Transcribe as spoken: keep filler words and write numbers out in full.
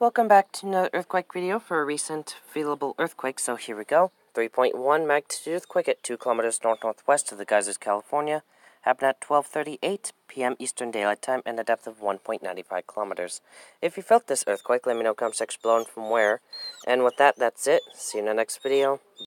Welcome back to another earthquake video for a recent feelable earthquake. So here we go. three point one magnitude earthquake at two kilometers north-northwest of the Geysers, California. Happened at twelve thirty-eight p m Eastern Daylight Time and a depth of one point nine five kilometers. If you felt this earthquake, let me know in the comment section below and from where. And with that, that's it. See you in the next video.